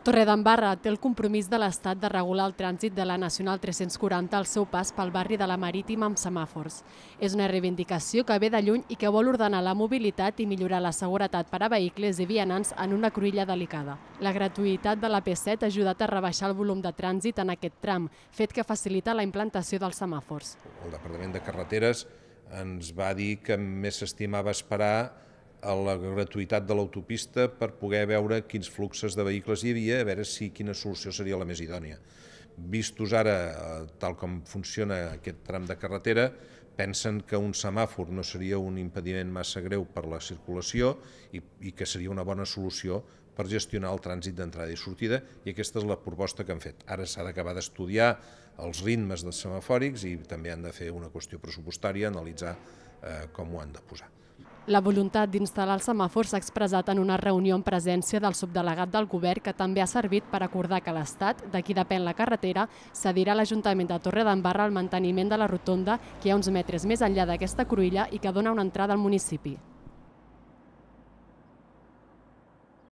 Torredembarra té el compromís de l'Estat de regular el trànsit de la Nacional 340 al seu pas pel barri de la Marítima amb semàfors. És una reivindicació que ve de lluny i que vol ordenar la mobilitat i millorar la seguretat per a vehicles i vianants en una cruïlla delicada. La gratuïtat de la P7 ha ajudat a rebaixar el volum de trànsit en aquest tram, fet que facilita la implantació dels semàfors. El Departament de Carreteres ens va dir que més s'estimava esperar a la gratuïtat de l'autopista per poder veure quins fluxos de vehicles hi havia, a veure si quina solució seria la més idònia. Vistos ara, tal com funciona aquest tram de carretera, pensen que un semàfor no seria un impediment massa greu per la circulació i que seria una bona solució per gestionar el trànsit d'entrada i sortida, i aquesta és la proposta que han fet. Ara s'ha d'acabar d'estudiar els ritmes dels semafòrics i també han de fer una qüestió pressupostària, analitzar com ho han de posar. La voluntat d'instal·lar els semàfors s'ha expressat en una reunió en presència del subdelegat del govern, que també ha servit per acordar que l'Estat, de qui depèn la carretera, cedirà a l'Ajuntament de Torredembarra el manteniment de la rotonda que hi ha uns metres més enllà d'aquesta cruïlla i que dona una entrada al municipi.